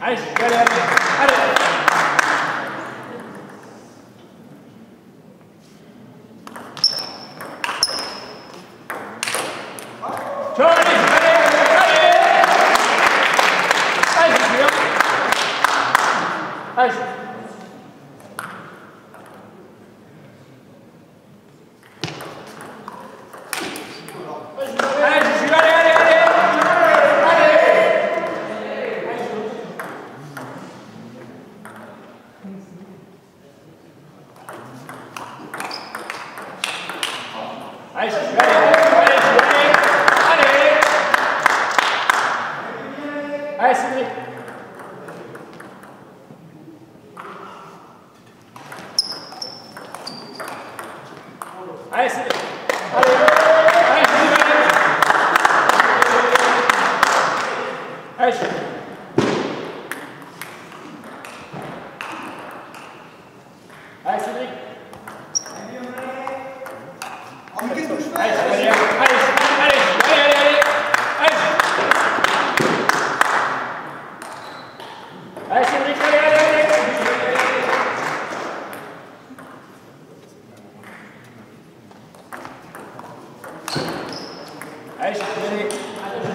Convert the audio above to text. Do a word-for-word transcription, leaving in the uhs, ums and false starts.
Allez, allez, allez, allez. Ciao, allez, allez, allez. Allez, je suis Allez, je Allez, je suis allez, allez, je suis allez, allez. Allez, Cédric. Allez, Cédric. Allez, allez, je suis allez. Allez, je suis Allez, Cédric. Qu'est-ce que je fais? Allez, allez, allez, allez, allez, allez, allez. Allez, Cédric, allez, allez, allez. Allez, je suis allé.